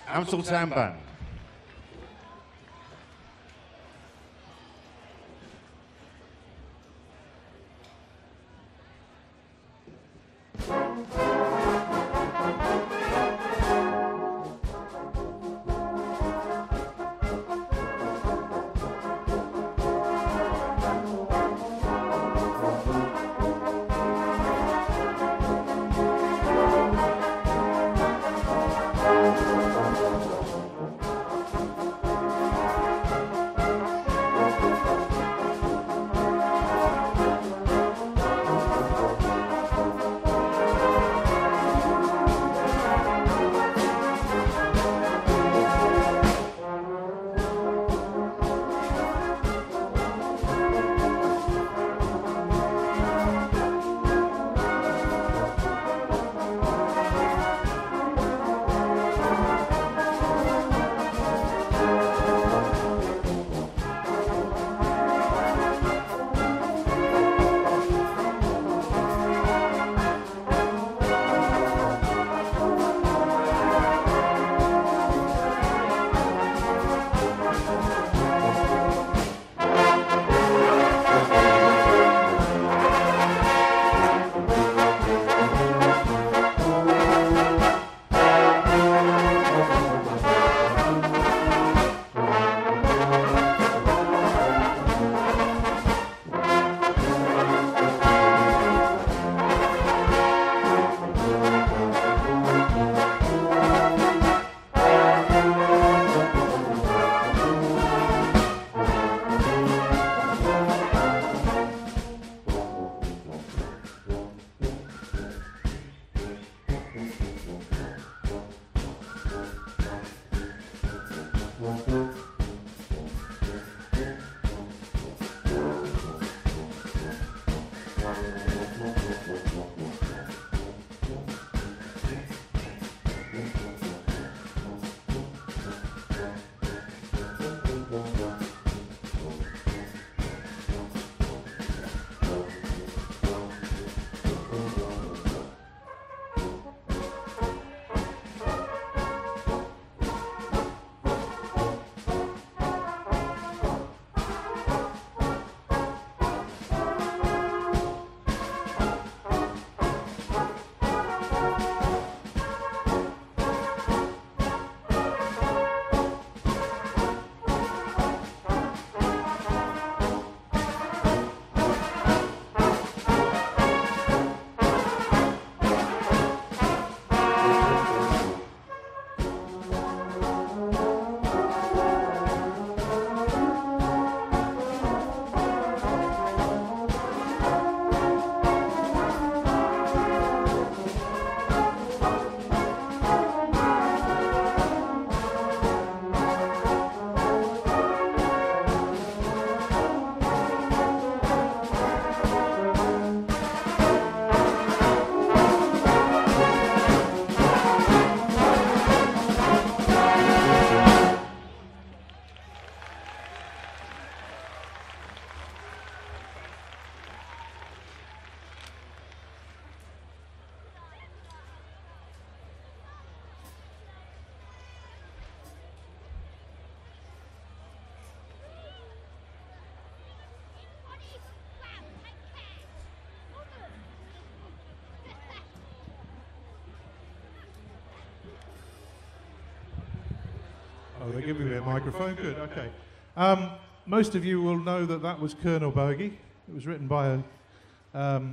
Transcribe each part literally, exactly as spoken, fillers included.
Ampthill Town Band. Oh, they give me a microphone. Good, okay. Um, most of you will know that that was Colonel Bogey. It was written by a, um,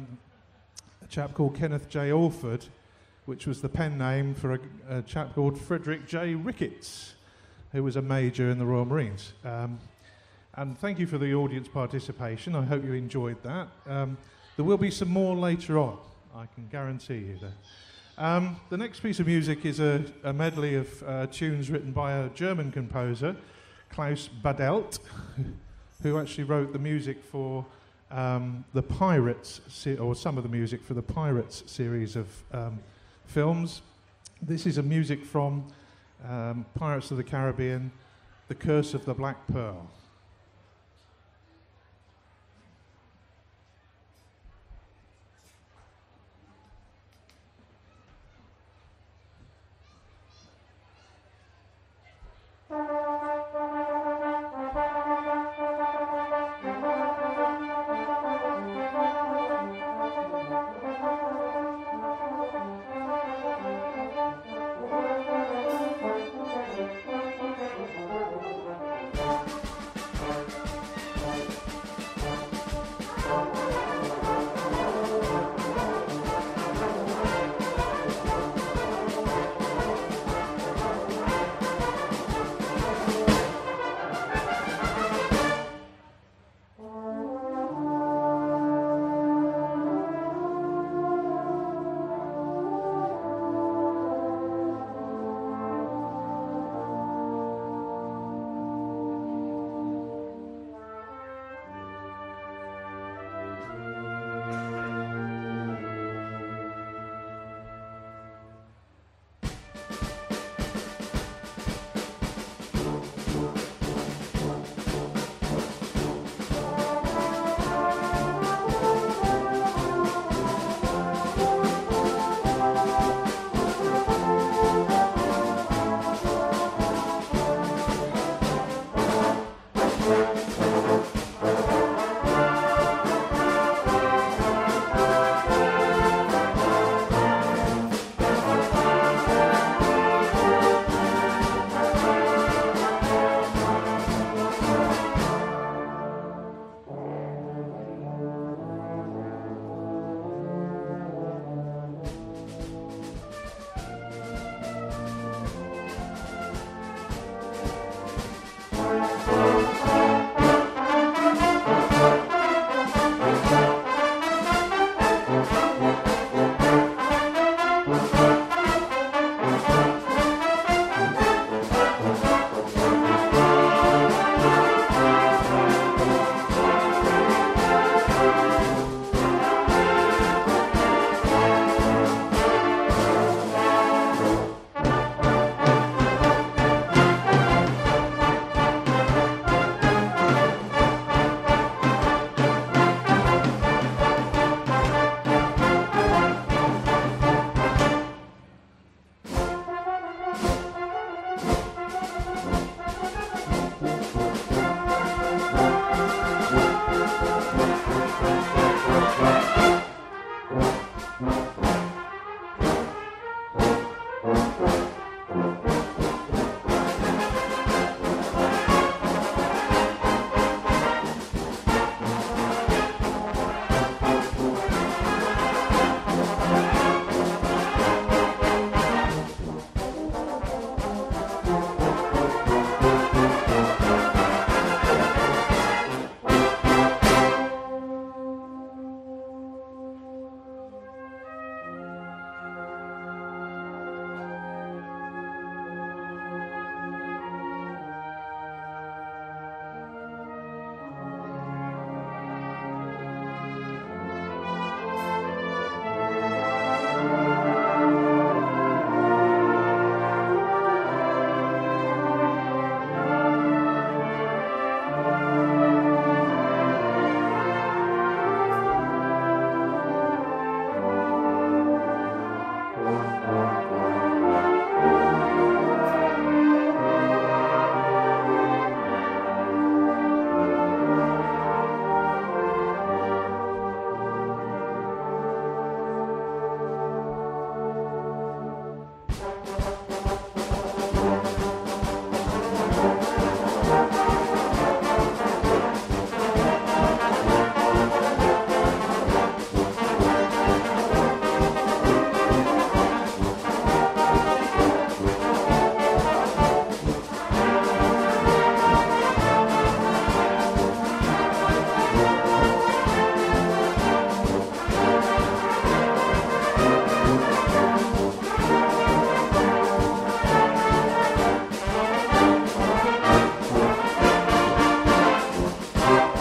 a chap called Kenneth J. Alford, which was the pen name for a, a chap called Frederick J. Ricketts, who was a major in the Royal Marines. Um, and thank you for the audience participation. I hope you enjoyed that. Um, there will be some more later on, I can guarantee you that. Um, the next piece of music is a, a medley of uh, tunes written by a German composer, Klaus Badelt, who actually wrote the music for um, the Pirates, se- or some of the music for the Pirates series of um, films. This is a music from um, Pirates of the Caribbean, The Curse of the Black Pearl.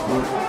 Thank you.